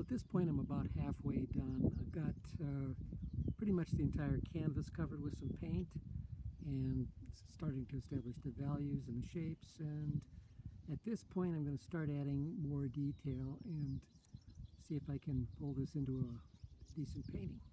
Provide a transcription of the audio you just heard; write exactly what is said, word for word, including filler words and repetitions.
at this point I'm about halfway done. I've got uh, pretty much the entire canvas covered with some paint and starting to establish the values and the shapes, and at this point I'm going to start adding more detail and see if I can pull this into a decent painting.